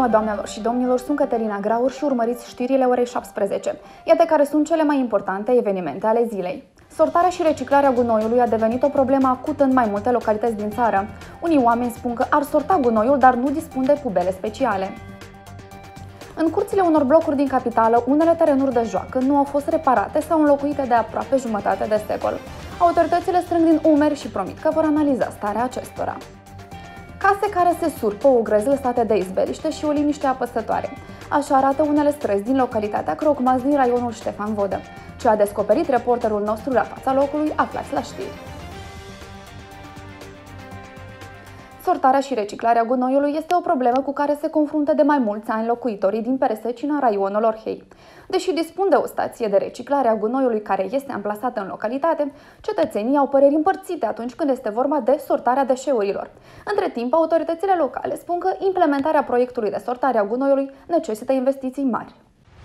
ziua, doamnelor și domnilor, sunt Cătălina Graur și urmăriți știrile orei 17. Iată care sunt cele mai importante evenimente ale zilei. Sortarea și reciclarea gunoiului a devenit o problemă acută în mai multe localități din țară. Unii oameni spun că ar sorta gunoiul, dar nu dispun de pubele speciale. În curțile unor blocuri din capitală, unele terenuri de joacă nu au fost reparate sau înlocuite de aproape jumătate de secol. Autoritățile strâng din umeri și promit că vor analiza starea acestora. Case care se surpă, ogrăzi lăsate de izbeliște și o liniște apăsătoare. Așa arată unele străzi din localitatea Crocmaz din raionul Ștefan Vodă. Ce a descoperit reporterul nostru la fața locului, aflați la știri. Sortarea și reciclarea gunoiului este o problemă cu care se confruntă de mai mulți ani locuitorii din Peresecina, raionul Orhei. Deși dispun de o stație de reciclare a gunoiului care este amplasată în localitate, cetățenii au păreri împărțite atunci când este vorba de sortarea deșeurilor. Între timp, autoritățile locale spun că implementarea proiectului de sortare a gunoiului necesită investiții mari.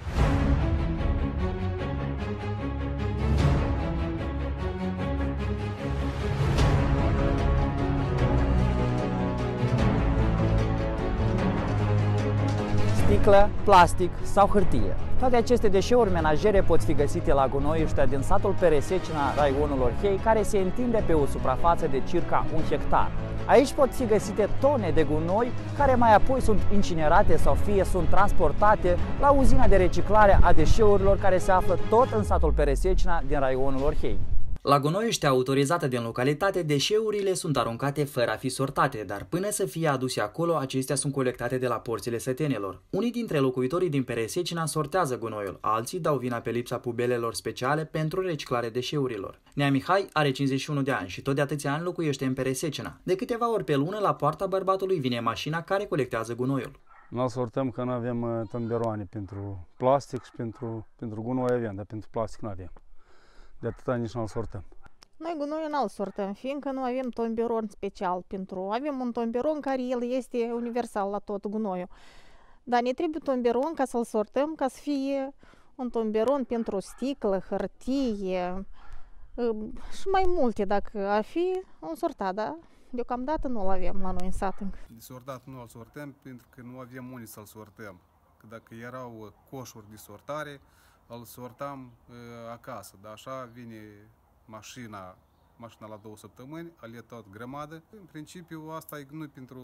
Sticlă, plastic sau hârtie. Toate aceste deșeuri menajere pot fi găsite la gunoiuștea din satul Peresecina, raionul Orhei, care se întinde pe o suprafață de circa 1 hectar. Aici pot fi găsite tone de gunoi care mai apoi sunt incinerate sau fie sunt transportate la uzina de reciclare a deșeurilor care se află tot în satul Peresecina din raionul Orhei. La gunoiuștea autorizată din localitate, deșeurile sunt aruncate fără a fi sortate, dar până să fie aduse acolo, acestea sunt colectate de la porțile sătenilor. Unii dintre locuitorii din Peresecina sortează gunoiul, alții dau vina pe lipsa pubelelor speciale pentru reciclarea deșeurilor. Nea Mihai are 51 de ani și tot de atâția ani locuiește în Peresecina. De câteva ori pe lună, la poarta bărbatului vine mașina care colectează gunoiul. Noi sortăm că nu avem tomberoane pentru plastic și pentru gunoi avem, dar pentru plastic nu avem. De atâta nici nu-l sortăm. Noi gunoiul nu-l sortăm, fiindcă nu avem tomberon special pentru... Avem un tomberon care el este universal la tot gunoiul. Dar ne trebuie tomberon ca să-l sortăm, ca să fie un tomberon pentru sticlă, hârtie și mai multe dacă ar fi un sortat, dar deocamdată nu-l avem la noi în sat încă. De sortat nu-l sortăm pentru că nu avem unde să-l sortăm. Că dacă erau coșuri de sortare, îl sortam acasă, dar așa vine mașina la 2 săptămâni, ale tot grămadă. În principiu asta e nu pentru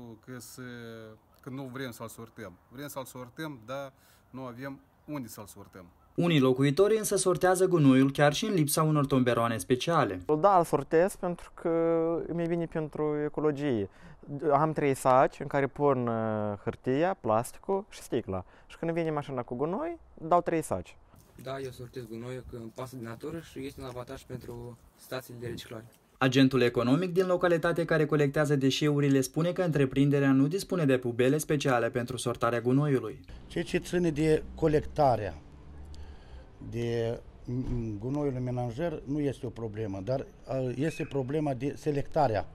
că nu vrem să-l sortăm. Vrem să-l sortăm, dar nu avem unde să-l sortăm. Unii locuitori însă sortează gunoiul chiar și în lipsa unor tomberoane speciale. Da, îl sortez pentru că mi vine pentru ecologie. Am 3 saci în care pun hârtia, plasticul și sticla. Și când vine mașina cu gunoi, dau 3 saci. Da, eu sortez gunoiul că îmi pasă din natură și este un avantaj pentru stațiile de reciclare. Agentul economic din localitate care colectează deșeurile spune că întreprinderea nu dispune de pubele speciale pentru sortarea gunoiului. Ceea ce ține de colectarea de gunoiul menajer nu este o problemă, dar este problema de selectarea.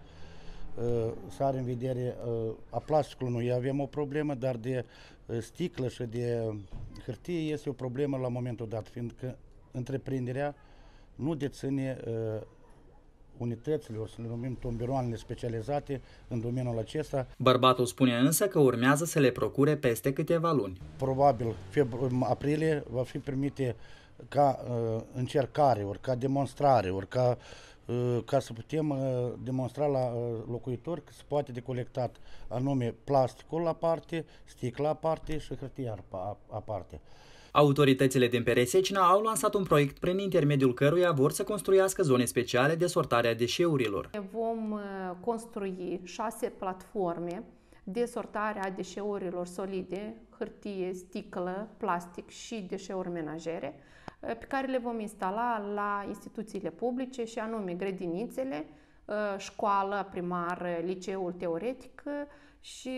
Să are în vedere a plasticului nu avem o problemă, dar de sticlă și de hârtie este o problemă la momentul dat, fiindcă întreprinderea nu deține unitățile, o să le numim tomberoanele specializate în domeniul acesta. Bărbatul spune însă că urmează să le procure peste câteva luni. Probabil aprilie va fi permite ca încercare, ori ca demonstrare, ori ca să putem demonstra la locuitori că se poate de colectat anume plasticul la parte, sticla la parte și hârtia aparte. Autoritățile din Peresecina au lansat un proiect prin intermediul căruia vor să construiască zone speciale de sortare a deșeurilor. Vom construi 6 platforme de sortare a deșeurilor solide, hârtie, sticlă, plastic și deșeuri menajere, pe care le vom instala la instituțiile publice și anume grădinițele, școală primară, liceul teoretic și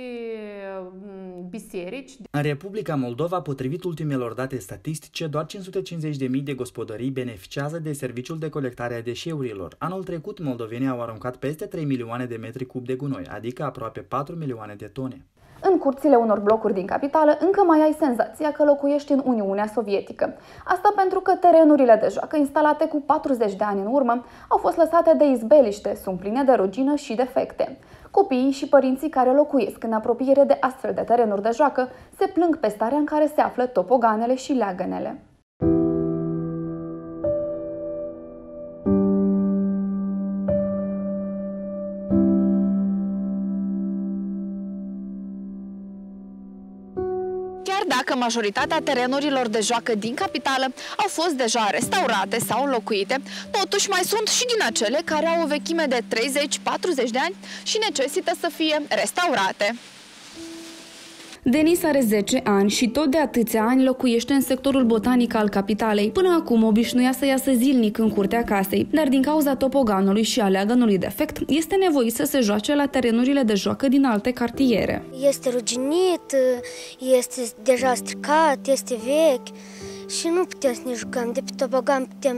biserici. În Republica Moldova, potrivit ultimelor date statistice, doar 550.000 de gospodării beneficiază de serviciul de colectare a deșeurilor. Anul trecut, moldovenii au aruncat peste 3 milioane de metri cub de gunoi, adică aproape 4 milioane de tone. În curțile unor blocuri din capitală încă mai ai senzația că locuiești în Uniunea Sovietică. Asta pentru că terenurile de joacă instalate cu 40 de ani în urmă au fost lăsate de izbeliște, sunt pline de rugină și defecte. Copiii și părinții care locuiesc în apropiere de astfel de terenuri de joacă se plâng pe starea în care se află topoganele și leagănele. Dacă majoritatea terenurilor de joacă din capitală au fost deja restaurate sau înlocuite, totuși mai sunt și din acele care au o vechime de 30-40 de ani și necesită să fie restaurate. Denis are 10 ani și tot de atâția ani locuiește în sectorul botanic al capitalei. Până acum obișnuia să iasă zilnic în curtea casei, dar din cauza topoganului și a leagănului defect, este nevoit să se joace la terenurile de joacă din alte cartiere. Este ruginit, este deja stricat, este vechi și nu putem să ne jucăm. De pe topogan putem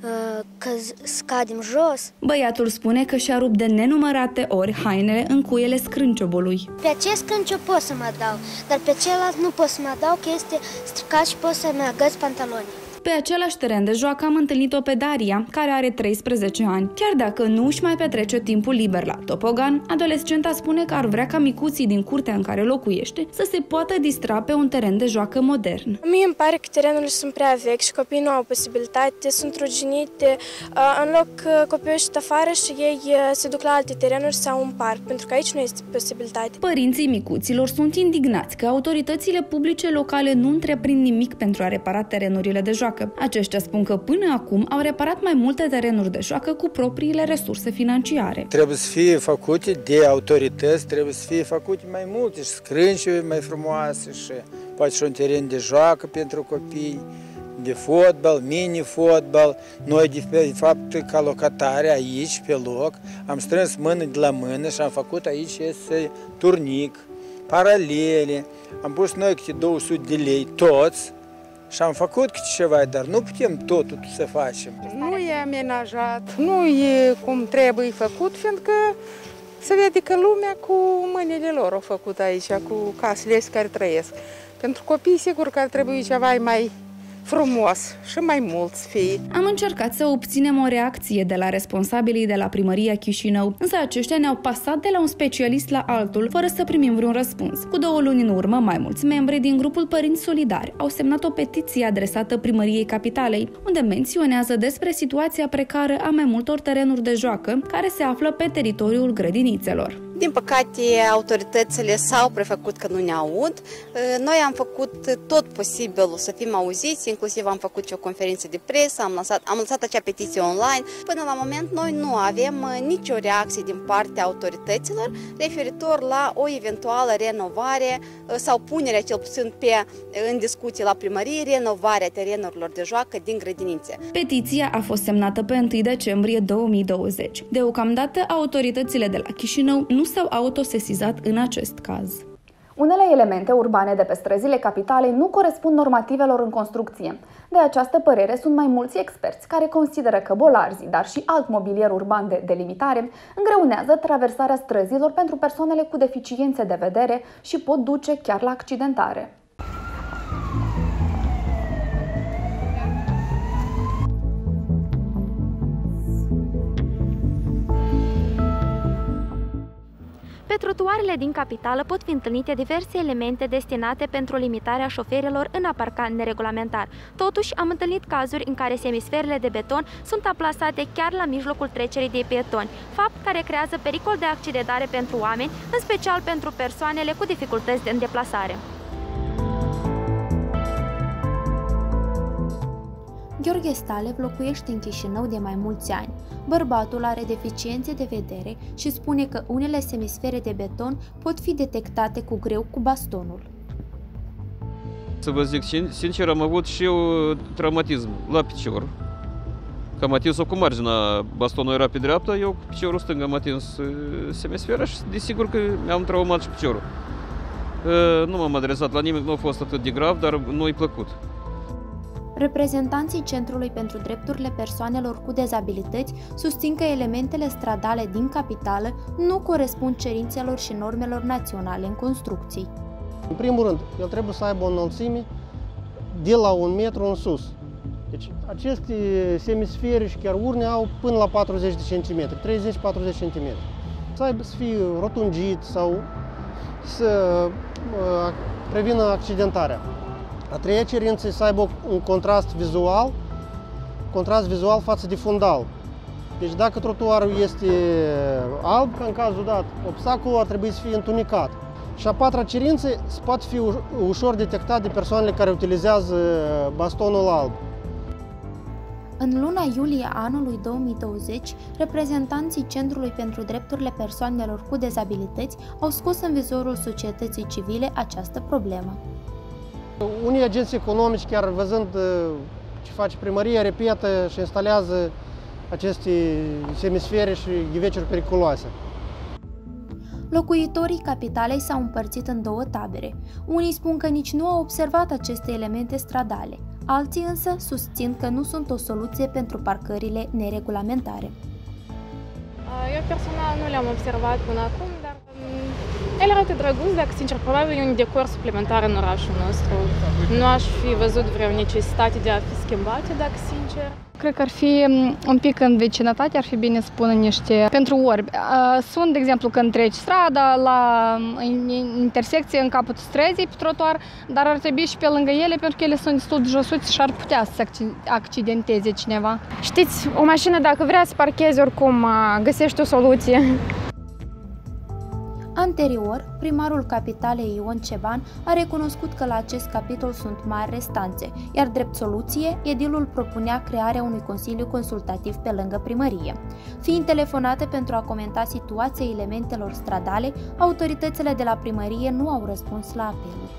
să cadem jos. Băiatul spune că și-a rupt de nenumărate ori hainele în cuiele scrânciobului. Pe acest scrânciob pot să mă dau, dar pe celălalt nu pot să mă dau, că este stricat și pot să-mi agăț pantalonii. Pe același teren de joacă am întâlnit-o pe Daria, care are 13 ani. Chiar dacă nu își mai petrece timpul liber la topogan, adolescenta spune că ar vrea ca micuții din curtea în care locuiește să se poată distra pe un teren de joacă modern. Mie îmi pare că terenurile sunt prea vechi și copiii nu au posibilitate, sunt ruginite. În loc copiii ieșit afară și ei se duc la alte terenuri sau un parc, pentru că aici nu este posibilitate. Părinții micuților sunt indignați că autoritățile publice locale nu întreprind nimic pentru a repara terenurile de joacă. Aceștia spun că până acum au reparat mai multe terenuri de joacă cu propriile resurse financiare. Trebuie să fie făcute de autorități, trebuie să fie făcute mai multe și scrânciuri mai frumoase și poate și un teren de joacă pentru copii, de fotbal, mini-fotbal. Noi, de fapt, ca locatari aici, pe loc, am strâns mână de la mână și am făcut aici este turnic, paralele, am pus noi câte 200 de lei toți, și am făcut ceva, dar nu putem totul să facem. Nu e amenajat, nu e cum trebuie făcut, fiindcă se vede că lumea cu mâinile lor au făcut aici, cu casele care trăiesc. Pentru copii, sigur că ar trebui ceva mai frumos și mai mulți fii. Am încercat să obținem o reacție de la responsabilii de la Primăria Chișinău, însă aceștia ne-au pasat de la un specialist la altul, fără să primim vreun răspuns. Cu 2 luni în urmă, mai mulți membri din grupul Părinți Solidari au semnat o petiție adresată Primăriei Capitalei, unde menționează despre situația precară a mai multor terenuri de joacă care se află pe teritoriul grădinițelor. Din păcate, autoritățile s-au prefăcut că nu ne aud. Noi am făcut tot posibilul să fim auziți, inclusiv am făcut și o conferință de presă, am lăsat acea petiție online. Până la moment, noi nu avem nicio reacție din partea autorităților referitor la o eventuală renovare sau punerea, cel puțin în discuție la primărie, renovarea terenurilor de joacă din grădinițe. Petiția a fost semnată pe 1 decembrie 2020. Deocamdată, autoritățile de la Chișinău nu s-au autosesizat în acest caz. Unele elemente urbane de pe străzile capitalei nu corespund normativelor în construcție. De această părere sunt mai mulți experți care consideră că bolarzii, dar și alt mobilier urban de delimitare îngreunează traversarea străzilor pentru persoanele cu deficiențe de vedere și pot duce chiar la accidentare. Pe trotuarele din capitală pot fi întâlnite diverse elemente destinate pentru limitarea șoferilor în a parca neregulamentar. Totuși, am întâlnit cazuri în care semisferele de beton sunt aplasate chiar la mijlocul trecerii de pietoni, fapt care creează pericol de accidentare pentru oameni, în special pentru persoanele cu dificultăți de deplasare. Gheorghe Stalev locuiește în Chișinău de mai mulți ani. Bărbatul are deficiențe de vedere și spune că unele semisfere de beton pot fi detectate cu greu cu bastonul. Să vă zic sincer, am avut și eu traumatism la picior. Că am atins-o cu marginea, bastonul era pe dreapta, eu cu piciorul stâng am atins semisfera și desigur că mi-am traumat și piciorul. Nu m-am adresat la nimeni, nu a fost atât de grav, dar nu-i plăcut. Reprezentanții Centrului pentru Drepturile Persoanelor cu Dezabilități susțin că elementele stradale din capitală nu corespund cerințelor și normelor naționale în construcții. În primul rând, el trebuie să aibă o înălțime de la 1 metru în sus. Deci aceste semisfere și chiar urne au până la 40 de centimetri, 30-40 centimetri. să fie rotungit sau să prevină accidentarea. A treia cerință să aibă un contrast vizual față de fundal. Deci dacă trotuarul este alb, în cazul dat, obstacolul ar trebui să fie întunecat. Și a patra cerință poate fi ușor detectat de persoanele care utilizează bastonul alb. În luna iulie anului 2020, reprezentanții Centrului pentru Drepturile Persoanelor cu Dizabilități au scos în vizorul societății civile această problemă. Unii agenți economici, chiar văzând ce face primăria, repetă și instalează aceste semisfere și ghiveciuri periculoase. Locuitorii capitalei s-au împărțit în două tabere. Unii spun că nici nu au observat aceste elemente stradale, alții însă susțin că nu sunt o soluție pentru parcările neregulamentare. Eu personal nu le-am observat până acum, dar ele arată drăguț, dacă sincer, probabil e un decor suplimentar în orașul nostru. Nu aș fi văzut vreo necesitate de a fi schimbate, dacă sincer. Cred că ar fi un pic în vecinătate, ar fi bine să pună niște pentru orbi. Sunt, de exemplu, când treci strada, la intersecție în capătul străzii, pe trotuar, dar ar trebui și pe lângă ele, pentru că ele sunt destul de josuți și ar putea să se accidenteze cineva. Știți, o mașină, dacă vrea să parcheze, oricum găsește o soluție. Anterior, primarul capitalei Ion Ceban a recunoscut că la acest capitol sunt mari restanțe, iar drept soluție, edilul propunea crearea unui consiliu consultativ pe lângă primărie. Fiind telefonate pentru a comenta situația elementelor stradale, autoritățile de la primărie nu au răspuns la apeluri.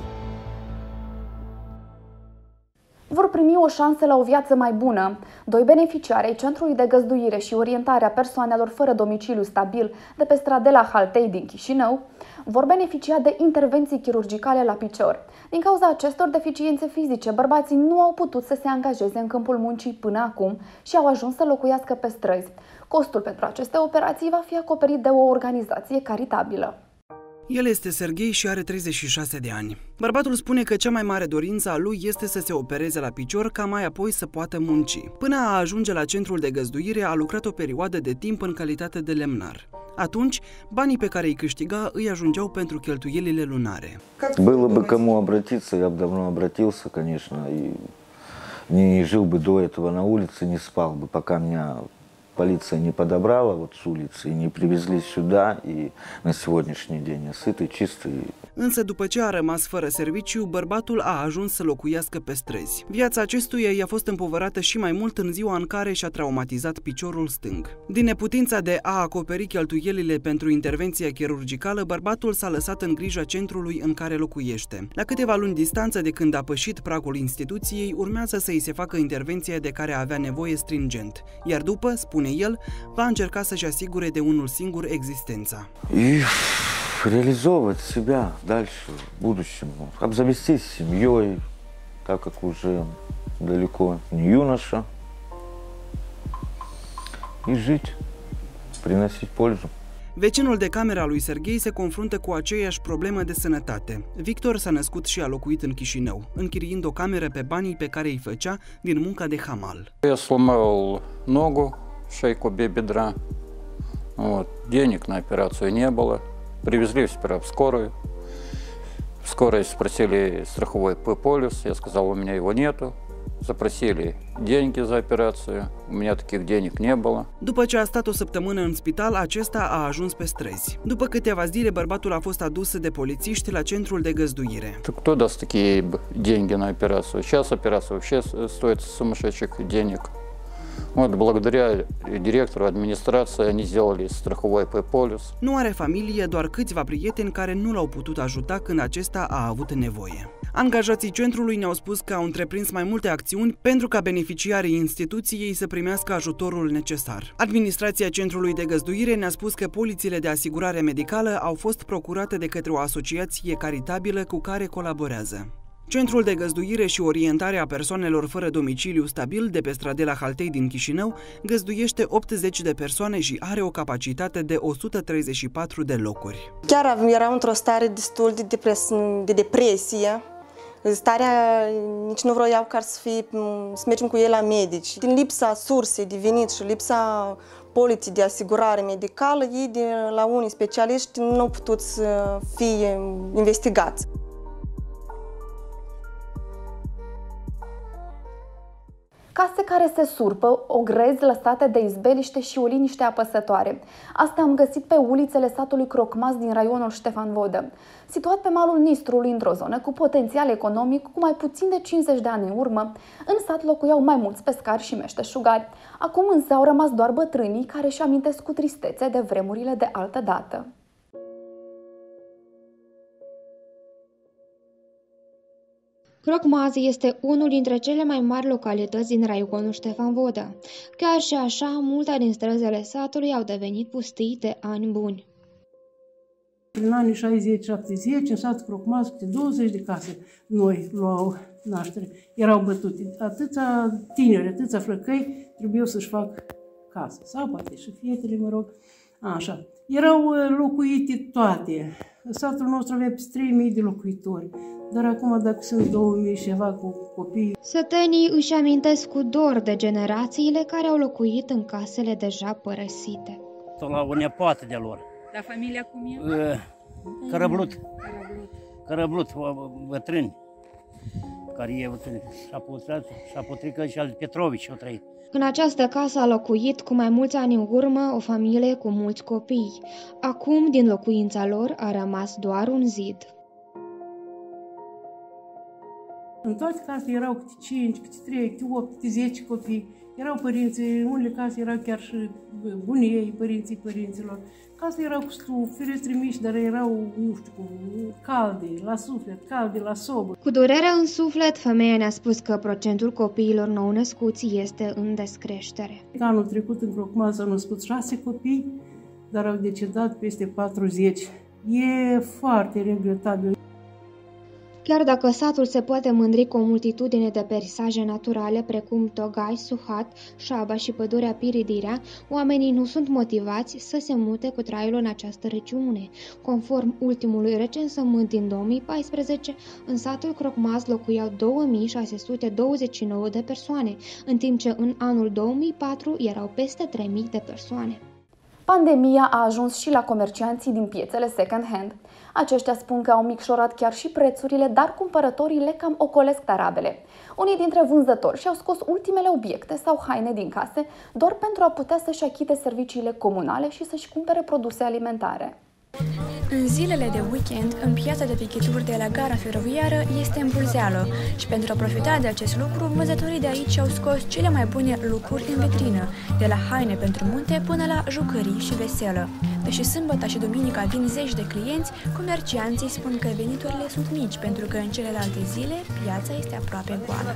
Vor primi o șansă la o viață mai bună. Doi beneficiari ai Centrului de Găzduire și Orientare a Persoanelor fără domiciliu stabil de pe Stradela Haltei din Chișinău vor beneficia de intervenții chirurgicale la picior. Din cauza acestor deficiențe fizice, bărbații nu au putut să se angajeze în câmpul muncii până acum și au ajuns să locuiască pe străzi. Costul pentru aceste operații va fi acoperit de o organizație caritabilă. El este Serghei și are 36 de ani. Bărbatul spune că cea mai mare dorință a lui este să se opereze la picior ca mai apoi să poată munci. Până a ajunge la Centrul de Găzduire a lucrat o perioadă de timp în calitate de lemnar. Atunci, banii pe care îi câștiga îi ajungeau pentru cheltuielile lunare. Было бы кому обратиться, я бы давно обратился, конечно, и не жил бы до этого на улице, не спал бы, пока меня полиция не подобрала вот с улицы и не привезли сюда, и на сегодняшний день я сытый, чистый. Însă după ce a rămas fără serviciu, bărbatul a ajuns să locuiască pe străzi. Viața acestuia i-a fost împovărată și mai mult în ziua în care și-a traumatizat piciorul stâng. Din neputința de a acoperi cheltuielile pentru intervenția chirurgicală, bărbatul s-a lăsat în grija centrului în care locuiește. La câteva luni distanță de când a pășit pragul instituției, urmează să îi se facă intervenția de care avea nevoie stringent. Iar după, spune el, va încerca să-și asigure de unul singur existența. Реализовывать себя дальше, в будущем, обзавестись семьей, так как уже далеко не юноша, и жить, приносить пользу. Vecinul de cameră al lui Serghei se confruntă cu aceeași problemă de sănătate. Victor s-a născut și a locuit în Chișinău, închiriind o cameră pe banii pe care îi făcea din munca de hamal. Я сломал ногу, шейку бедра, денег на операцию не было. Привезли сперва в скорую. В скорой спросили страховой полис, я сказал, у меня его нету. Запросили деньги за операцию, у меня таких денег не было. După ce a stat o săptămână în spital, acesta a ajuns pe străzi. După câteva zile, bărbatul a fost adus de polițiști la Centrul de Găzduire. Кто даст такие деньги на операцию? Сейчас операция вообще стоит сумасшедших денег. Вот, благодаря директору администрации они сделали страховой полис. Nu are familie, doar câțiva prieteni care nu l-au putut ajuta când acesta a avut nevoie. Angajații centrului ne-au spus că au întreprins mai multe acțiuni pentru ca beneficiarii instituției să primească ajutorul necesar. Administrația Centrului de Găzduire ne-a spus că polițele de asigurare medicală au fost procurate de către o asociație caritabilă cu care colaborează. Centrul de Găzduire și Orientare a Persoanelor fără domiciliu stabil de pe Stradela Haltei din Chișinău găzduiește 80 de persoane și are o capacitate de 134 de locuri. Chiar eram într-o stare destul de depresie. Starea nici nu vroiau să mergem cu ei la medici. Din lipsa sursei de venit și lipsa poliții de asigurare medicală, ei de la unii specialiști nu au putut să fie investigați. Case care se surpă, ogrezi lăsate de izbeliște și o liniște apăsătoare. Asta am găsit pe ulițele satului Crocmas din raionul Ștefan Vodă. Situat pe malul Nistrului, într-o zonă cu potențial economic cu mai puțin de 50 de ani în urmă, în sat locuiau mai mulți pescari și meșteșugari. Acum însă au rămas doar bătrânii care își amintesc cu tristețe de vremurile de altă dată. Crocmas este unul dintre cele mai mari localități din raionul Ștefan Vodă. Chiar și așa, multe din străzile satului au devenit pustii de ani buni. Prin anii 60-70, în satul Crocmas, câte 20 de case noi luau naștere. Erau bătute. Atâția tineri, atâția flăcăi trebuiau să-și facă casă. Sau poate și fetele, mă rog. Așa. Erau locuite toate. Satul nostru avea peste 3000 de locuitori. Dar acum, dacă sunt 2000 și ceva cu copii... Sătenii își amintesc cu dor de generațiile care au locuit în casele deja părăsite. La o nepoată de lor. Dar familia cum e? Cărăblut, bătrâni. Care e și-a potrică și al Petrovici o trăit. În această casă a locuit cu mai mulți ani în urmă o familie cu mulți copii. Acum, din locuința lor, a rămas doar un zid. În toate casele erau câte 5, câte 3, câte 8, câte 10 copii. Erau părinții, în unele case erau chiar și bunii, părinții părinților. Casele erau cu stuf, ferestre mici, dar erau, nu știu cum, calde la suflet, calde la sobă. Cu durerea în suflet, femeia ne-a spus că procentul copiilor nou-născuți este în descreștere. Anul trecut în Crocmas s-au născut 6 copii, dar au decedat peste 40. E foarte regretabil. Chiar dacă satul se poate mândri cu o multitudine de peisaje naturale, precum Togai, Suhat, Șaba și pădurea Piridirea, oamenii nu sunt motivați să se mute cu traiul în această regiune. Conform ultimului recensământ din 2014, în satul Crocmas locuiau 2629 de persoane, în timp ce în anul 2004 erau peste 3000 de persoane. Pandemia a ajuns și la comercianții din piețele second-hand. Aceștia spun că au micșorat chiar și prețurile, dar cumpărătorii le cam ocolesc tarabele. Unii dintre vânzători și-au scos ultimele obiecte sau haine din case doar pentru a putea să-și achite serviciile comunale și să-și cumpere produse alimentare. În zilele de weekend, în piața de vechituri de la gara feroviară este îmbulzeală și pentru a profita de acest lucru, vânzătorii de aici au scos cele mai bune lucruri în vitrină, de la haine pentru munte până la jucării și veselă. Deși sâmbătă și duminica vin zeci de clienți, comercianții spun că veniturile sunt mici pentru că în celelalte zile piața este aproape goală.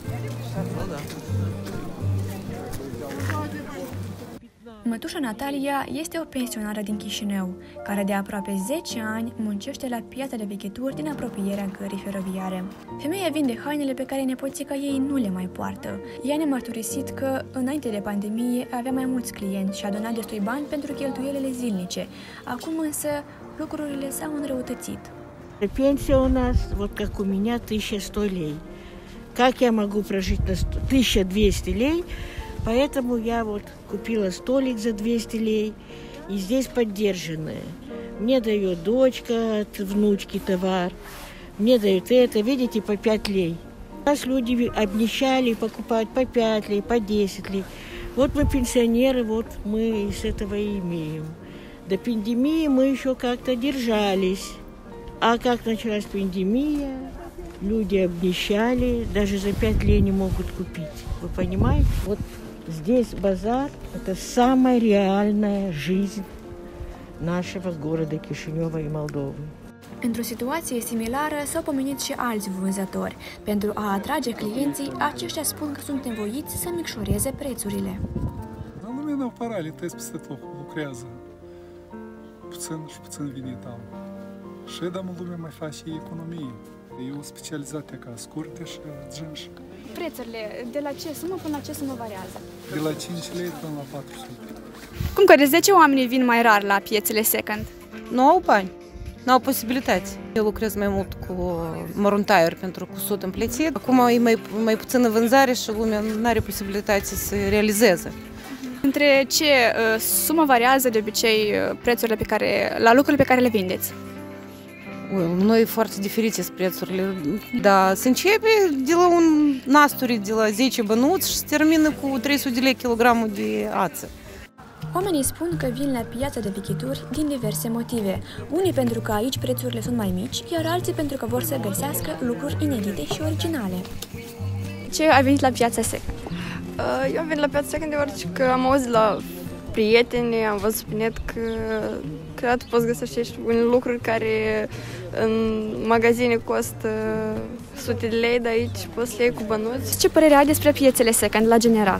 Mătușa Natalia este o pensionară din Chișinău, care de aproape 10 ani muncește la piața de vechituri din apropierea gării feroviare. Femeia vinde hainele pe care nepoțica ei nu le mai poartă. Ea ne-a mărturisit că, înainte de pandemie, avea mai mulți clienți și a donat destui bani pentru cheltuielile zilnice. Acum însă, lucrurile s-au înrăutățit. Пенсия у нас, вот как у меня, 1100 лей. Как я могу прожить на 1200 лей? Поэтому я вот купила столик за 200 лей, и здесь поддержанное. Мне дает дочка от внучки товар, мне дают это, видите, по 5 лей. Нас люди обнищали покупать по 5 лей, по 10 лей. Вот мы пенсионеры, вот мы из этого и имеем. До пандемии мы еще как-то держались. А как началась пандемия, люди обнищали, даже за 5 лей не могут купить. Вы понимаете? Вот здесь базар – это самая реальная жизнь нашего города Chișinău и Moldovы. Într-o situație similară s-au pomenit și alți vânzători. Pentru a atrage clienții, aceștia spun că sunt nevoiți să micșoreze prețurile. Dar lumea n-au paralități peste tot, lucrează. Puțin și puțin venit au. Și lumea mai face economie. E o specialitate ca scurte și adjunși. Prețurile de la ce sumă până la ce sumă variază? De la 5 lei până la 400. Cum că de ce oamenii vin mai rar la piețele second? Nu au bani, nu au posibilități. Eu lucrez mai mult cu măruntaiuri pentru cusut împlețit. Acum e mai puțină vânzare și lumea nu are posibilități să realizeze. Între ce sumă variază de obicei prețurile la lucrurile pe care le vindeți? Noi foarte diferite sunt prețurile, dar se începe de la un nasturi de la 10 bănuți și se termină cu 300 de lei kilogramul de ață. Oamenii spun că vin la piața de vechituri din diverse motive. Unii pentru că aici prețurile sunt mai mici, iar alții pentru că vor să găsească lucruri inedite și originale. Ce ai venit la piața second? Eu am venit la piața second deoarece că am auzit la prieteni, am văzut pe net că tu poți găsești unele lucruri care în magazine costă sute de lei, dar aici poți să le iei cu bănuți. Ce părere ai despre piețele second la general?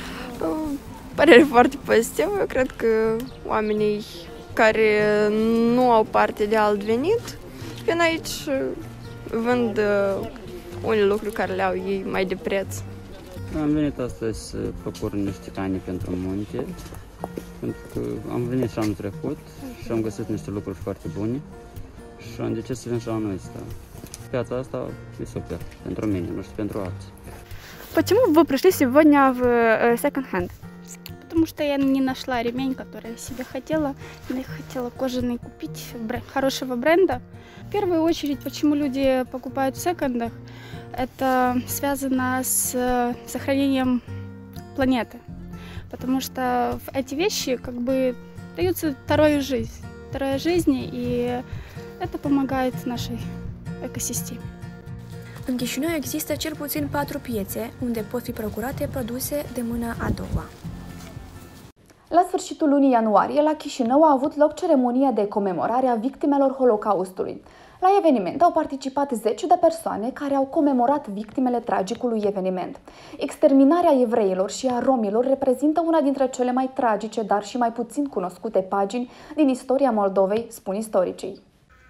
Părere foarte pozitivă. Eu cred că oamenii care nu au parte de alt venit vin aici, vând unele lucruri care le au ei mai de preț. Am venit astăzi să procur niște cani pentru munte, pentru că am venit și anul trecut și am găsit niște lucruri foarte bune și am decis să vin și anul ăsta. Piața asta e super pentru mine, nu știu, pentru alții. Почему вы пришли сегодня в секонд-хенд? Потому что я не нашла ремень, который я себе хотела. Я хотела кожаный купить хорошего бренда. В первую очередь, почему люди покупают в секондах, это связано с сохранением планеты. Потому что эти вещи как бы даются второй жизни, и это помогает нашей экосистеме. În Chișinău există cel puțin 4 piețe unde pot fi procurate produse de mâna a doua. La sfârșitul lunii ianuarie, la Chișinău a avut loc ceremonia de comemorare a victimelor Holocaustului. La eveniment au participat 10 de persoane care au comemorat victimele tragicului eveniment. Exterminarea evreilor și a romilor reprezintă una dintre cele mai tragice, dar și mai puțin cunoscute pagini din istoria Moldovei, spun istoricii.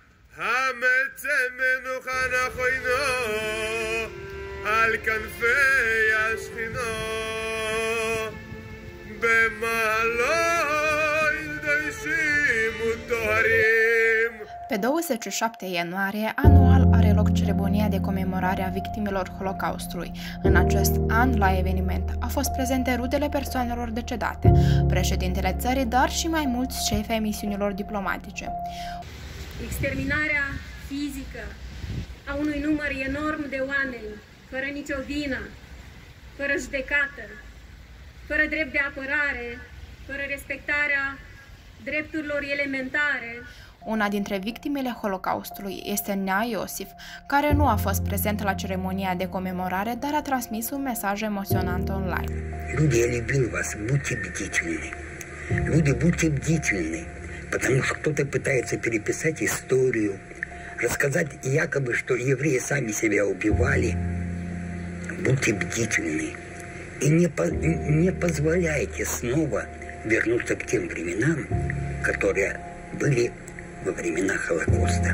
Pe 27 ianuarie, anual are loc ceremonia de comemorare a victimelor Holocaustului. În acest an, la eveniment, au fost prezente rudele persoanelor decedate, președintele țării, dar și mai mulți șefi ai misiunilor diplomatice. Exterminarea fizică a unui număr enorm de oameni, fără nicio vină, fără judecată, fără drept de apărare, fără respectarea drepturilor elementare. Una dintre victimele Holocaustului este Nea Iosif, care nu a fost prezent la ceremonia de comemorare, dar a transmis un mesaj emoționant online. Люди, я любил вас, будьте бдительны. Люди, будьте бдительны, потому что кто-то пытается переписать историю, рассказать якобы, что евреи сами себя убивали. Будьте бдительны и не позволяйте снова вернуться к тем временам, которые были во времена Холокоста.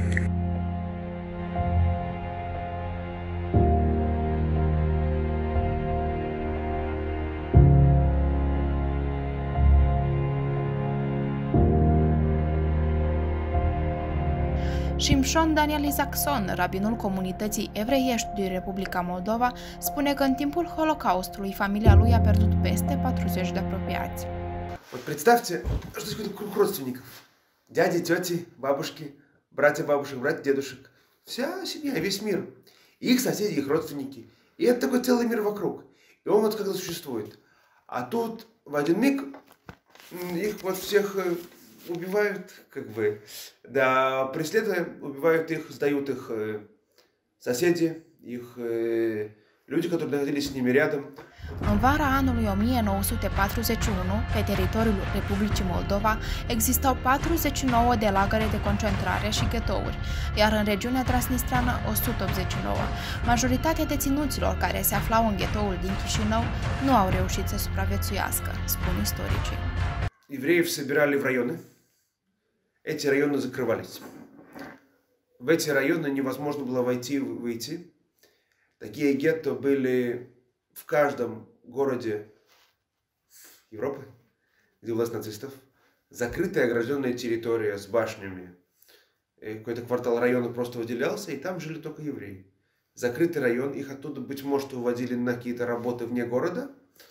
Shimshon Daniel Isaacson, rabinul comunității evreiești din Republica Moldova, spune că în timpul Holocaustului familia lui a pierdut peste 40 de apropiați. Вот представьте, что здесь какой-то круг родственников. Дяди, тети, бабушки, братья бабушек, братья дедушек. Вся семья, весь мир. Их соседи, их родственники. И это такой целый мир вокруг. И он вот как-то существует. А тут в один миг их вот всех убивают, как бы, да, преследуя, убивают их, сдают их соседи, их люди, которые находились с ними рядом. În vara anului 1941, pe teritoriul Republicii Moldova, existau 49 de lagăre de concentrare și ghetouri, iar în regiunea transnistrană 189. Majoritatea deținuților care se aflau în ghetoul din Chișinău nu au reușit să supraviețuiască, spun istoricii. Евреев собирали в районы. Эти районы закрывались. В эти районы невозможно было войти и выйти. Такие гетто были в каждом городе Европы, где власть нацистов. Закрытая огражденная территория с башнями. Какой-то квартал района просто выделялся, и там жили только евреи. Закрытый район, их оттуда, быть может, уводили на какие-то работы вне города,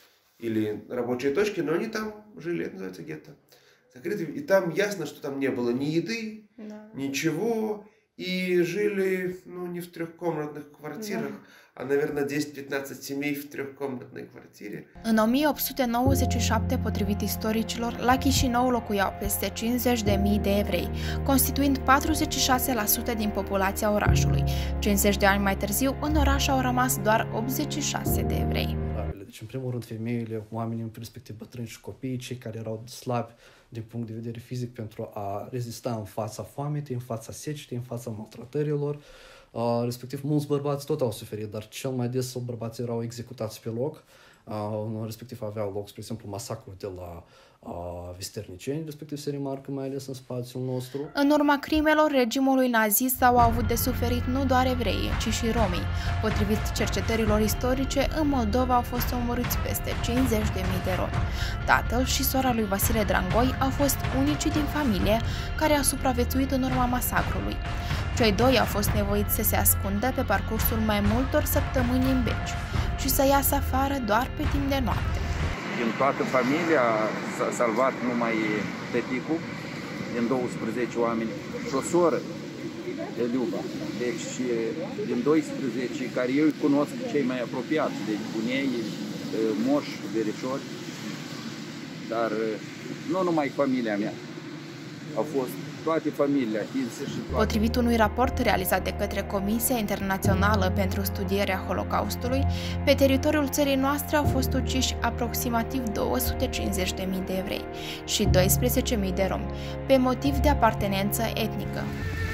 или рабочие точки, но они там жили, это называется гетто. Закрытые. И там ясно, что там не было ни еды, ничего, и жили, ну, не в трехкомнатных квартирах, a, наверное, 10-15 семей в трехкомнатной квартире. În 1897, potrivit istoricilor, la Chișinău locuiau peste 50.000 de evrei, constituind 46% din populația orașului. 50 de ani mai târziu, în oraș au rămas doar 86 de evrei. Deci, în primul rând, femeile, oamenii, respectiv bătrâni și copiii, cei care erau slabi din punct de vedere fizic pentru a rezista în fața foametei, în fața secetei, în fața maltratărilor. Respectiv, mulți bărbați tot au suferit, dar cel mai des bărbații erau executați pe loc. Respectiv, aveau loc, spre exemplu, masacrul de la Visterniceni, respectiv se remarcă mai ales în spațiul nostru. În urma crimelor regimului nazist au avut de suferit nu doar evreii, ci și romii. Potrivit cercetărilor istorice, în Moldova au fost omorâți peste 50.000 de romi. Tatăl și sora lui Vasile Drangoi au fost unicii din familie care au supraviețuit în urma masacrului. Cei doi au fost nevoiți să se ascundă pe parcursul mai multor săptămâni în beci și să iasă afară doar pe timp de noapte. Din toată familia s-a salvat numai tăticul, din 12 oameni, și o soră, Eliuba. Deci din 12, care eu îi cunosc cei mai apropiați, deci bunei, moși, verișori, dar nu numai familia mea, au fost toate familiile atinse și toate. Potrivit unui raport realizat de către Comisia Internațională pentru Studierea Holocaustului, pe teritoriul țării noastre au fost uciși aproximativ 250.000 de evrei și 12.000 de romi, pe motiv de apartenență etnică.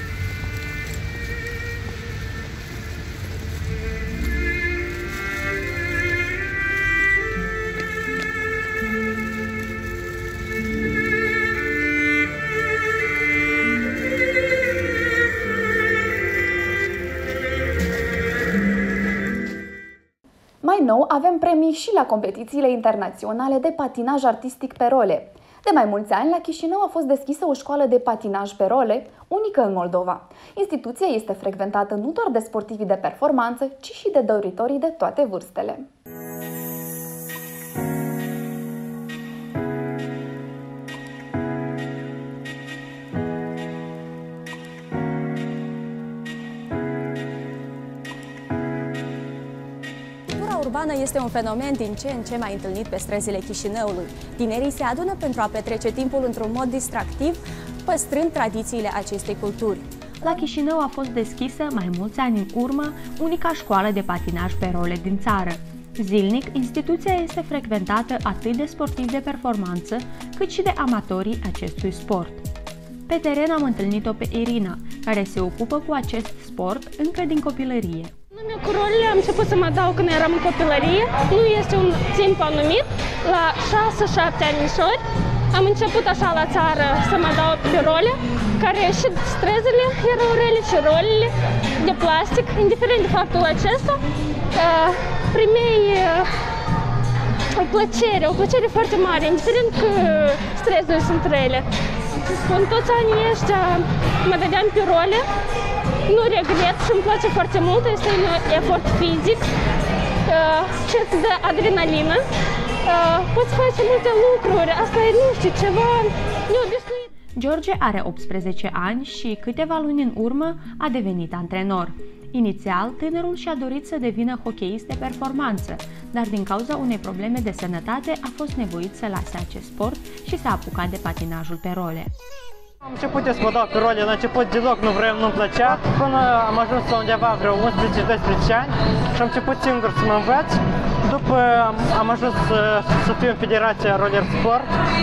Mai nou, avem premii și la competițiile internaționale de patinaj artistic pe role. De mai mulți ani, la Chișinău a fost deschisă o școală de patinaj pe role, unică în Moldova. Instituția este frecventată nu doar de sportivii de performanță, ci și de doritorii de toate vârstele. Urbană este un fenomen din ce în ce mai întâlnit pe străzile Chișinăului. Tinerii se adună pentru a petrece timpul într-un mod distractiv, păstrând tradițiile acestei culturi. La Chișinău a fost deschisă, mai mulți ani în urmă, unica școală de patinaj pe role din țară. Zilnic, instituția este frecventată atât de sportivi de performanță, cât și de amatorii acestui sport. Pe teren am întâlnit-o pe Irina, care se ocupă cu acest sport încă din copilărie. Cu rolele am început să mă dau când eram în copilărie, nu este un timp anumit, la 6-7 anișori am început așa la țară să mă dau pe role, care și străzile erau rele și rolele de plastic, indiferent de faptul acesta, primei o plăcere foarte mare, indiferent că stresurile sunt rele. În toți anii ăștia mă dădeam pe role, nu regret și îmi place foarte mult, este un efort fizic și îți dă adrenalină. Poți face multe lucruri, asta e, nu știu, ceva neobișnuit. George are 18 ani și câteva luni în urmă a devenit antrenor. Inițial, tânărul și-a dorit să devină hocheist de performanță, dar din cauza unei probleme de sănătate a fost nevoit să lase acest sport și s-a apucat de patinajul pe role. Am început să mă dau pe role, la început deloc nu-mi plăcea, până am ajuns la undeva vreo 11-12 ani și am început singur să mă învăț. După am ajuns să fiu în Federația Roller Sport,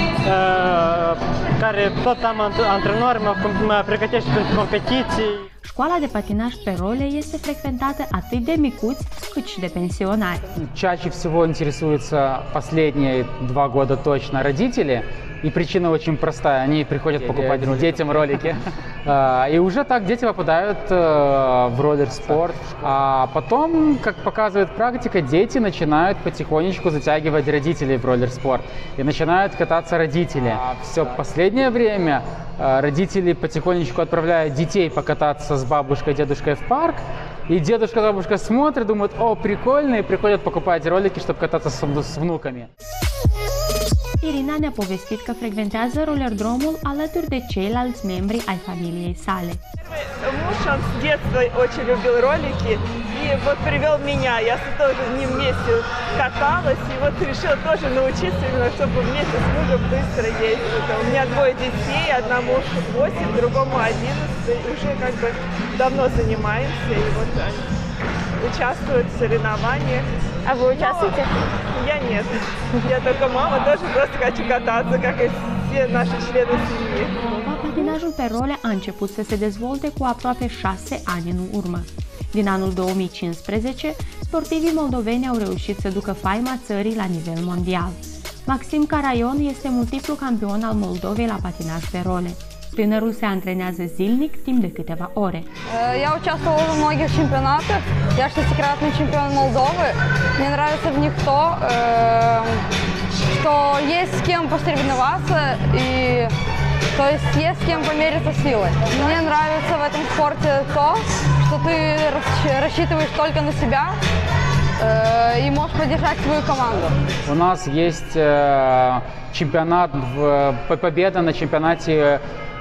care tot am antrenor, mă pregătește pentru competiții. Școala de patinaj pe role este frecventată atât de micuți cât și de pensionari. Чаще всего интересуются последние 2 года точно родители. И причина очень простая. Они приходят покупать детям ролики. И уже так дети попадают в роллер-спорт. А потом, как показывает практика, дети начинают потихонечку затягивать родителей в роллер-спорт. И начинают кататься родители. Все последнее время родители потихонечку отправляют детей покататься с бабушкой и дедушкой в парк. И дедушка, бабушка смотрят, думают, о, прикольно, и приходят покупать ролики, чтобы кататься с внуками. Irina ne-a povestit că frecventează rolerdromul alături de ceilalți membri ai familiei sale. Муж, он с детства очень любил ролики, и вот привел меня. Я тоже с ним вместе каталась, и вот решила тоже научиться, именно чтобы вместе с мужем быстро ездить. У меня 2 детей, одному 8, другому 11, уже как бы давно занимаемся, и вот они участвуют в соревнованиях. А вы участвуете? Я нет. Я только мама, тоже просто хочу кататься, как и все наши члены семьи. Patinajul pe role a început să se dezvolte cu aproape 6 ani în urmă. Din anul 2015, sportivii moldoveni au reușit să ducă faima țării la nivel mondial. Maxim Caraion este multiplu campion al Moldovei la patinaj pe role. Tânărul se antrenează zilnic timp de câteva ore. Я участвовала во многих чемпионатах. Я 6-кратный чемпион Молдовы. Мне нравится в них то, что есть с кем посоревноваться и то есть с кем помериться силой. Мне нравится в этом спорте то, что ты рассчитываешь только на себя и можешь поддержать свою команду. У нас есть чемпионат, победа на чемпионате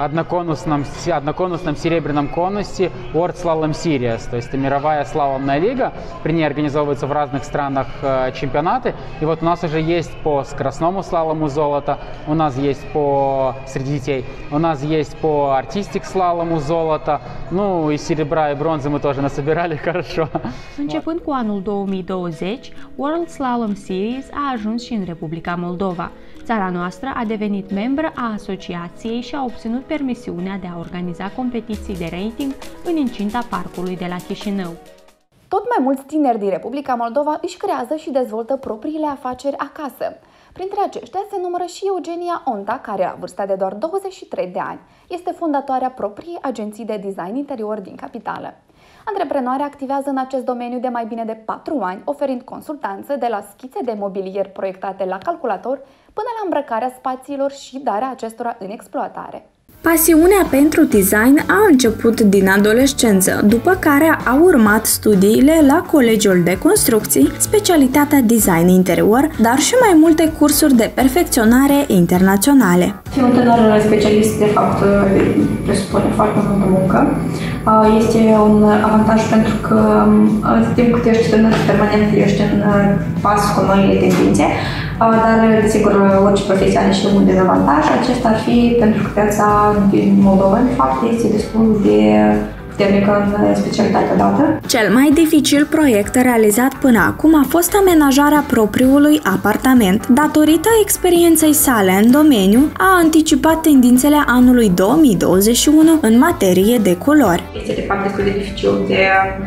одноконусном серебряном конусе World Slalom Series. То есть это мировая слаломная лига, при ней организовываются в разных странах чемпионаты. И вот у нас уже есть по скоростному слалому золото, у нас есть среди детей, у нас есть по артистик слалому золото, ну и серебра и бронзы мы тоже насобирали хорошо. Începând cu anul 2020, World Slalom Series a ajuns și în Republica Moldova. Țara noastră a devenit membră a asociației și a obținut permisiunea de a organiza competiții de rating în incinta parcului de la Chișinău. Tot mai mulți tineri din Republica Moldova își creează și dezvoltă propriile afaceri acasă. Printre aceștia se numără și Eugenia Onta, care la vârsta de doar 23 de ani este fondatoarea propriei agenții de design interior din capitală. Antreprenoarea activează în acest domeniu de mai bine de 4 ani, oferind consultanță de la schițe de mobilier proiectate la calculator până la îmbrăcarea spațiilor și darea acestora în exploatare. Pasiunea pentru design a început din adolescență, după care au urmat studiile la Colegiul de Construcții, specialitatea design interior, dar și mai multe cursuri de perfecționare internaționale. Fi un tânăr specialist, de fapt, presupune foarte multă muncă. Este un avantaj pentru că timp cât ești tânăr, permanent ești în pas cu noile tendințe, dar, desigur, orice profesie are și un dezavantaj. Acesta ar fi pentru că piața din Moldova, de fapt, este destul de puternică în specialitatea dată. Cel mai dificil proiect realizat până acum a fost amenajarea propriului apartament. Datorită experienței sale în domeniu, a anticipat tendințele anului 2021 în materie de culori. Este, de fapt, destul de dificil de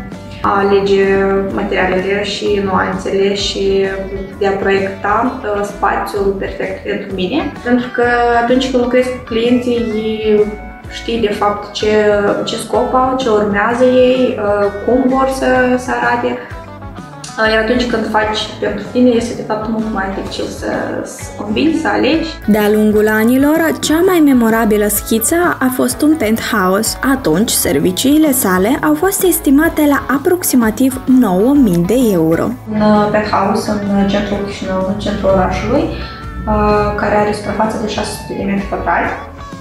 a alege materialele și nuanțele și de a proiecta spațiul perfect pentru mine. Pentru că atunci când lucrezi cu clienții, ei știi de fapt ce scop au, ce urmează ei, cum vor să arate. Iar atunci când faci pentru tine, este de fapt mult mai dificil să convingi, să alegi. De-a lungul anilor, cea mai memorabilă schiță a fost un penthouse. Atunci, serviciile sale au fost estimate la aproximativ 9.000 de euro. Un penthouse în centrul Chișinău, în centrul orașului, care are suprafață de 600 de metri pătrați.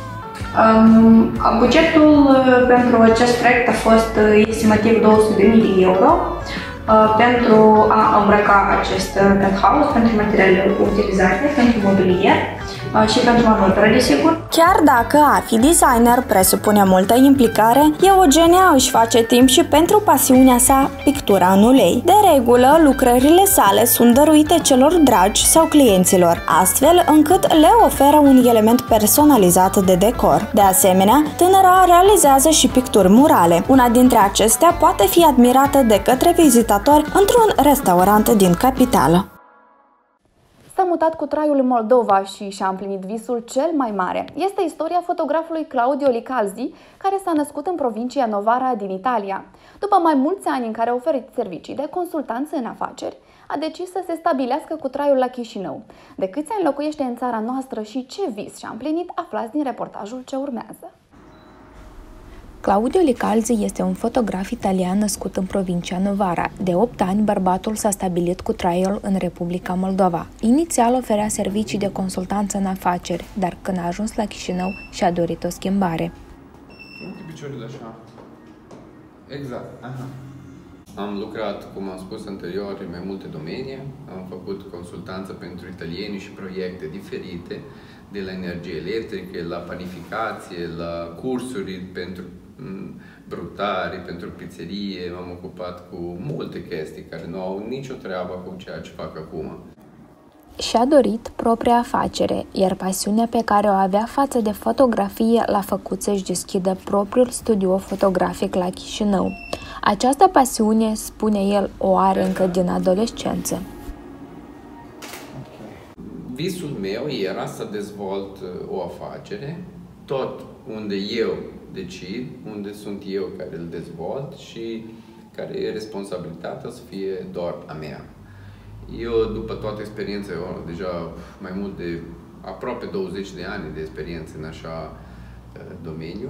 Bugetul pentru acest proiect a fost estimativ 200.000 de euro. Pentru a îmbrăca acest penthouse, pentru materialele utilizate, pentru mobilier și pentru manuală, desigur. Chiar dacă a fi designer presupune multă implicare, Eugenia își face timp și pentru pasiunea sa, pictura în ulei. De regulă, lucrările sale sunt dăruite celor dragi sau clienților, astfel încât le oferă un element personalizat de decor. De asemenea, tânăra realizează și picturi murale. Una dintre acestea poate fi admirată de către vizitatori într-un restaurant din capitală. S-a mutat cu traiul în Moldova și și-a împlinit visul cel mai mare. Este istoria fotografului Claudio Licalzi, care s-a născut în provincia Novara din Italia. După mai mulți ani în care a oferit servicii de consultanță în afaceri, a decis să se stabilească cu traiul la Chișinău. De câți ani locuiește în țara noastră și ce vis și-a împlinit, aflați din reportajul ce urmează. Claudio Licalzi este un fotograf italian născut în provincia Novara. De 8 ani, bărbatul s-a stabilit cu traiul în Republica Moldova. Inițial oferea servicii de consultanță în afaceri, dar când a ajuns la Chișinău și-a dorit o schimbare. Picioarele așa. Exact. Aha. Am lucrat, cum am spus anterior, în mai multe domenii. Am făcut consultanță pentru italieni și proiecte diferite, de la energie electrică, la panificație, la cursuri pentru brutari, pentru pizzerie. M-am ocupat cu multe chestii care nu au nicio treabă cu ceea ce fac acum. Și-a dorit propria afacere, iar pasiunea pe care o avea față de fotografie l-a făcut să-și deschidă propriul studio fotografic la Chișinău. Această pasiune, spune el, o are încă din adolescență. Visul meu era să dezvolt o afacere, tot unde eu decid, unde sunt eu care îl dezvolt și care e responsabilitatea să fie doar a mea. Eu, după toată experiența, eu deja mai mult de aproape 20 de ani de experiență în așa domeniu,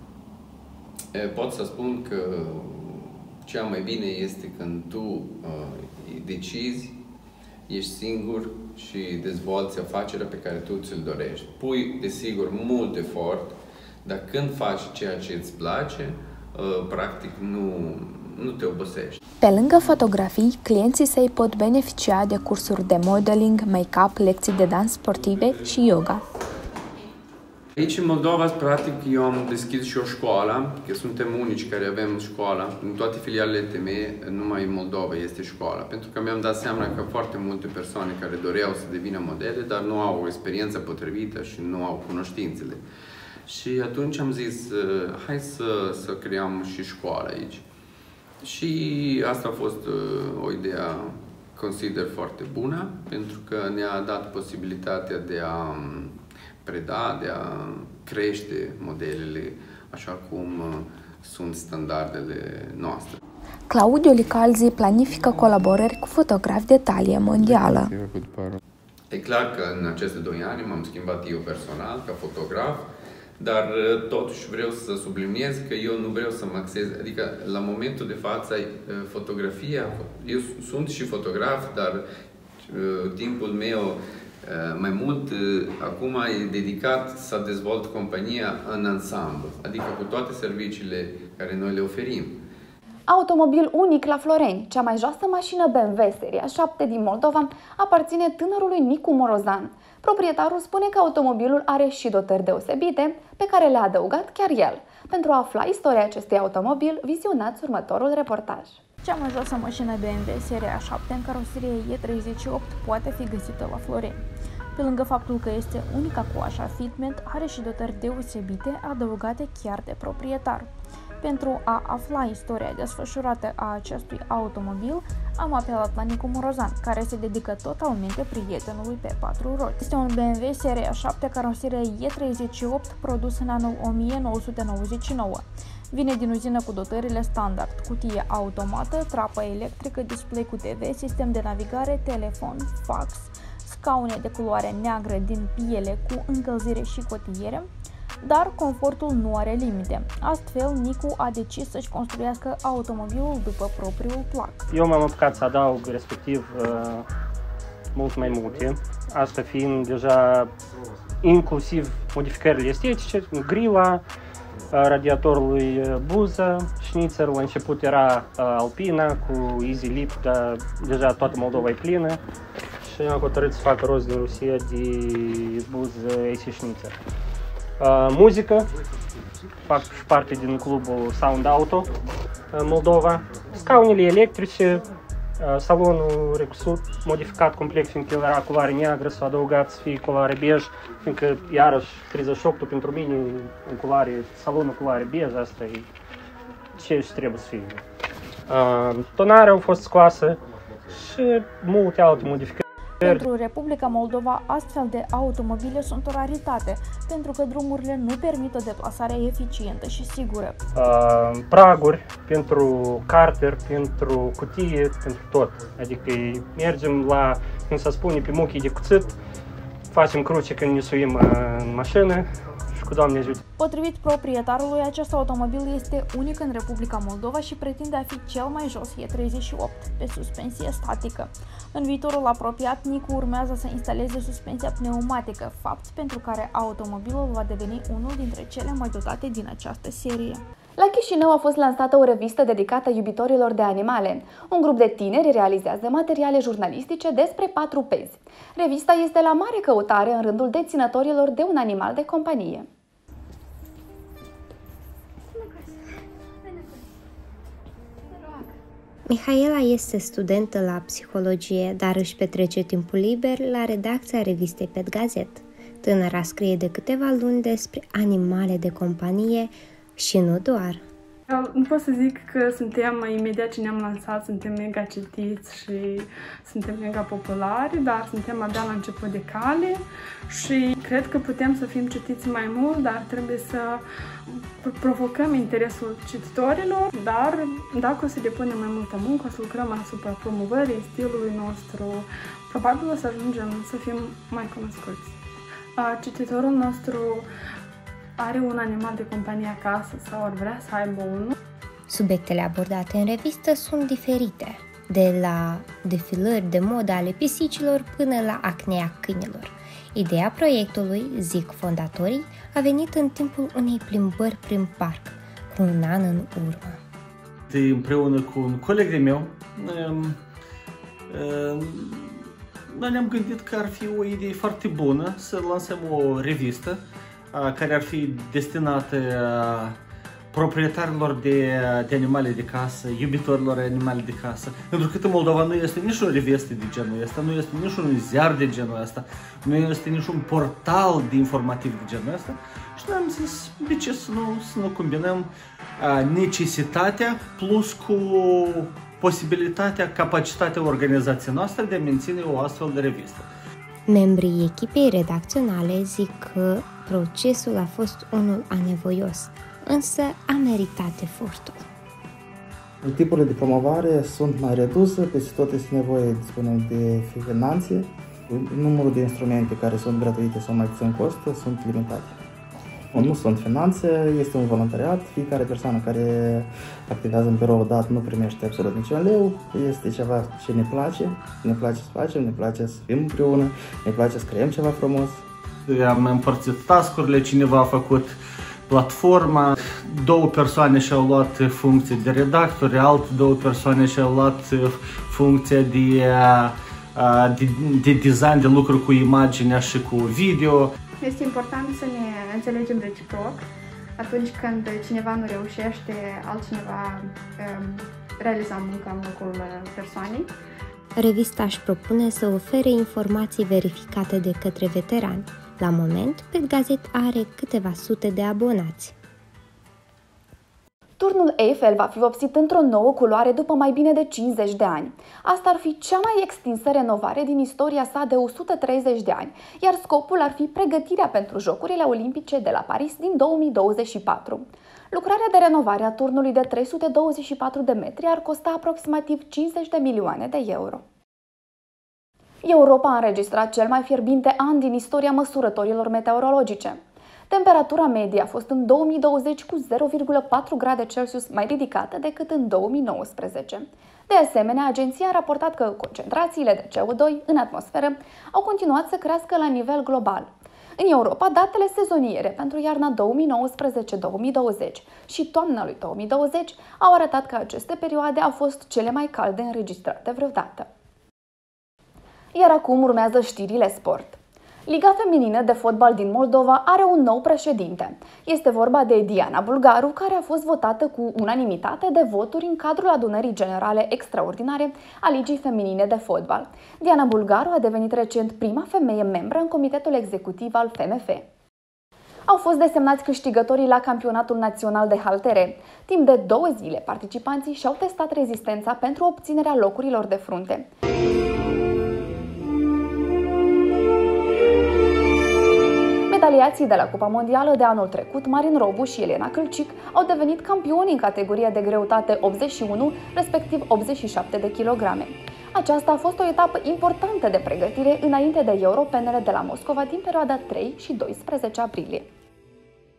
pot să spun că cea mai bine este când tu decizi, ești singur și dezvolți afacerea pe care tu ți-l dorești. Pui, desigur, mult efort, dar când faci ceea ce îți place, practic nu te obosești. Pe lângă fotografii, clienții săi pot beneficia de cursuri de modeling, make-up, lecții de dans sportive și yoga. Aici, în Moldova, practic, eu am deschis și o școală, că suntem unici care avem școală. În toate filialele TME, numai în Moldova este școala. Pentru că mi-am dat seama că foarte multe persoane care doreau să devină modele, dar nu au o experiență potrivită și nu au cunoștințele. Și atunci am zis, hai să creăm și școală aici. Și asta a fost o idee, consider, foarte bună, pentru că ne-a dat posibilitatea de a preda, de a crește modelele așa cum sunt standardele noastre. Claudio Licalzi planifică colaborări cu fotografi de talie mondială. E clar că în aceste 2 ani m-am schimbat eu personal ca fotograf, dar totuși vreau să subliniez că eu nu vreau să mă axez, adică la momentul de față fotografia, eu sunt și fotograf, dar timpul meu mai mult acum e dedicat să dezvolt compania în ansamblu, adică cu toate serviciile care noi le oferim. Automobil unic la Floreni, cea mai joasă mașină BMW Seria 7 din Moldova, aparține tânărului Nicu Morozan. Proprietarul spune că automobilul are și dotări deosebite, pe care le-a adăugat chiar el. Pentru a afla istoria acestui automobil, vizionați următorul reportaj. Cea mai joasă mașină BMW Seria 7 în caroserie E38 poate fi găsită la Floreni. Pe lângă faptul că este unica cu așa fitment, are și dotări deosebite adăugate chiar de proprietar. Pentru a afla istoria desfășurată a acestui automobil, am apelat la Nicu Morozan, care se dedică totalmente prietenului pe 4 roți. Este un BMW Seria 7 caroserie E38 produs în anul 1999. Vine din uzină cu dotările standard, cutie automată, trapă electrică, display cu TV, sistem de navigare, telefon, fax, scaune de culoare neagră din piele cu încălzire și cotiere, dar confortul nu are limite. Astfel, Nicu a decis să-și construiască automobilul după propriul plac. Eu m-am apucat să adaug respectiv mult mai multe, asta fiind deja inclusiv modificările estetice, grila, radiatorului buză, șnițer, la început era Alpina cu Easy Lip, dar deja toată Moldova e plină și am hotărât să fac rost din Rusia de buză AC Schnitzer. Muzică, fac parte din clubul Sound Auto în Moldova, scaunele electrice, salonul recusut, modificat complet, fiindcă el era culoare neagră, s-a adăugat să fie culoare bej, fiindcă iarăși 38-ul pentru mine în culoare, salonul culoare bej, asta e ce trebuie să fie. Tonarea a fost scoasă și multe alte modificări. Pentru Republica Moldova, astfel de automobile sunt o raritate, pentru că drumurile nu permit o deplasare eficientă și sigură. Praguri pentru carter, pentru cutie, pentru tot. Adică mergem la, cum se spune, pe muchii de cuțit, facem cruce când ne suim în mașină și Că Doamne ajută! Potrivit proprietarului, acest automobil este unic în Republica Moldova și pretinde a fi cel mai jos E38 pe suspensie statică. În viitorul apropiat, Nicu urmează să instaleze suspensia pneumatică, fapt pentru care automobilul va deveni unul dintre cele mai dotate din această serie. La Chișinău a fost lansată o revistă dedicată iubitorilor de animale. Un grup de tineri realizează materiale jurnalistice despre patrupezi. Revista este la mare căutare în rândul deținătorilor de un animal de companie. Mihaela este studentă la psihologie, dar își petrece timpul liber la redacția revistei Pet Gazet. Tânăra scrie de câteva luni despre animale de companie și nu doar. Nu pot să zic că suntem, imediat ce ne-am lansat, suntem mega citiți și suntem mega populari, dar suntem abia la început de cale și cred că putem să fim citiți mai mult, dar trebuie să provocăm interesul cititorilor, dar dacă o să depunem mai multă muncă, o să lucrăm asupra promovării stilului nostru, probabil o să ajungem să fim mai cunoscuți. Cititorul nostru are un animal de companie acasă sau ar vrea să aibă unul. Subiectele abordate în revistă sunt diferite, de la defilări de modă ale pisicilor până la acnea câinilor. Ideea proiectului, zic fondatorii, a venit în timpul unei plimbări prin parc, cu un an în urmă. Împreună cu un coleg de meu, noi ne-am gândit că ar fi o idee foarte bună să lansăm o revistă care ar fi destinată proprietarilor de animale de casă, iubitorilor animale de casă. Pentru că în Moldova nu este nici o revistă de genul ăsta, nu este nici un ziar de genul ăsta, nu este nici un portal de informativ de genul ăsta. Și noi am zis, de ce să nu combinăm necesitatea plus cu posibilitatea, capacitatea organizației noastre de a menține o astfel de revistă. Membrii echipei redacționale zic că procesul a fost unul anevoios, însă a meritat efortul. Tipurile de promovare sunt mai reduse, peste tot este nevoie de finanțe. Numărul de instrumente care sunt gratuite sau mai puțin costă sunt limitate. Nu sunt finanțe, este un voluntariat, fiecare persoană care activează în birou dat nu primește absolut niciun leu, este ceva ce ne place să facem, ne place să fim împreună, ne place să creăm ceva frumos. Am împărțit task-urile, cineva a făcut platforma, 2 persoane și-au luat funcție de redactori, alte 2 persoane și-au luat funcția de design, de lucru cu imaginea și cu video. Este important să ne înțelegem reciproc. Atunci când cineva nu reușește, altcineva realiza munca în locul persoanei. Revista își propune să ofere informații verificate de către veterani. La moment, Pet Gazet are câteva sute de abonați. Turnul Eiffel va fi vopsit într-o nouă culoare după mai bine de 50 de ani. Asta ar fi cea mai extinsă renovare din istoria sa de 130 de ani, iar scopul ar fi pregătirea pentru Jocurile Olimpice de la Paris din 2024. Lucrarea de renovare a turnului de 324 de metri ar costa aproximativ 50 de milioane de euro. Europa a înregistrat cel mai fierbinte an din istoria măsurătorilor meteorologice. Temperatura medie a fost în 2020 cu 0,4 grade Celsius mai ridicată decât în 2019. De asemenea, agenția a raportat că concentrațiile de CO2 în atmosferă au continuat să crească la nivel global. În Europa, datele sezoniere pentru iarna 2019-2020 și toamna lui 2020 au arătat că aceste perioade au fost cele mai calde înregistrate vreodată. Iar acum urmează știrile sport. Liga feminină de fotbal din Moldova are un nou președinte. Este vorba de Diana Bulgaru, care a fost votată cu unanimitate de voturi în cadrul adunării generale extraordinare a Ligii feminine de fotbal. Diana Bulgaru a devenit recent prima femeie membră în comitetul executiv al FMF. Au fost desemnați câștigătorii la campionatul național de haltere. Timp de 2 zile, participanții și-au testat rezistența pentru obținerea locurilor de frunte. Medaliații de la Cupa Mondială de anul trecut, Marin Robu și Elena Câlcic, au devenit campioni în categoria de greutate 81, respectiv 87 de kilograme. Aceasta a fost o etapă importantă de pregătire înainte de Europenele de la Moscova din perioada 3 și 12 aprilie.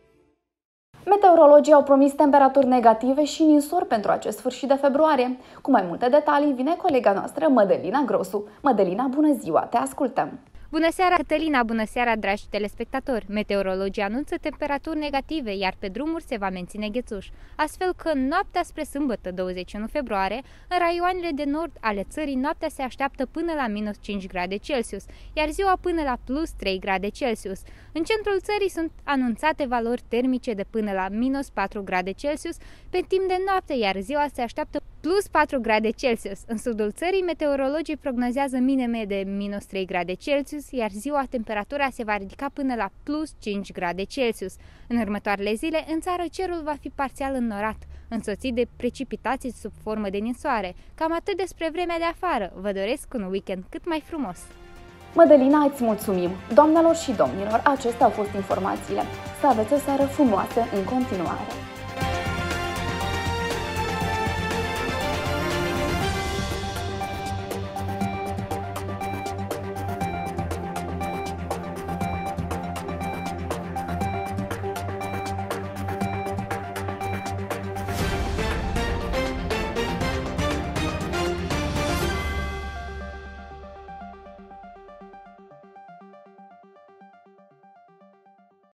Meteorologii au promis temperaturi negative și ninsori pentru acest sfârșit de februarie. Cu mai multe detalii vine colega noastră, Mădălina Grosu. Mădălina, bună ziua, te ascultăm! Bună seara, Cătălina! Bună seara, dragi telespectatori! Meteorologii anunță temperaturi negative, iar pe drumuri se va menține ghețuș. Astfel că noaptea spre sâmbătă, 21 februarie, în raioanele de nord ale țării, noaptea se așteaptă până la minus 5 grade Celsius, iar ziua până la plus 3 grade Celsius. În centrul țării sunt anunțate valori termice de până la minus 4 grade Celsius pe timp de noapte, iar ziua se așteaptă plus 4 grade Celsius. În sudul țării, meteorologii prognozează minime de minus 3 grade Celsius, iar ziua temperatura se va ridica până la plus 5 grade Celsius. În următoarele zile, în țară cerul va fi parțial înnorat, însoțit de precipitații sub formă de ninsoare. Cam atât despre vremea de afară. Vă doresc un weekend cât mai frumos! Mădălina, îți mulțumim! Doamnelor și domnilor, acestea au fost informațiile. Să aveți o seară frumoasă în continuare!